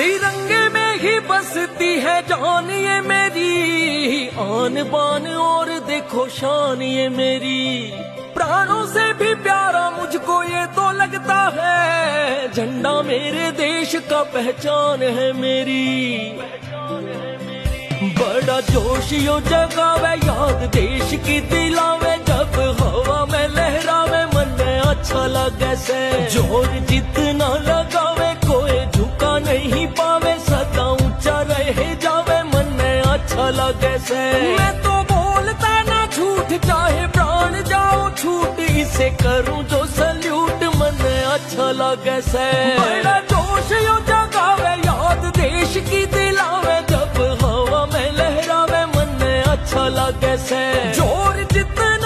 तिरंगे में ही बसती है जान ये मेरी, आन बान और देखो शान ये मेरी। प्राणों से भी प्यारा मुझको ये तो लगता है, झंडा मेरे देश का पहचान है मेरी। बड़ा जोश यो जगावे याद देश की दिलावे, जब हवा में लहरावे मन में अच्छा लगे से। जोर जितना लगावे कोई झुका नहीं पावे, सदा ऊंचा रह जावे मन में अच्छा लगे से। मैं तो बोलता ना झूठ चाहे प्राण जाओ छूट, इसे करूं जो सल्यूट मन में अच्छा लगे से। बड़ा जोश यो जगावे याद देश की दिलावे, जब हवा में लहरावे मन में अच्छा लगे से। जोर जितना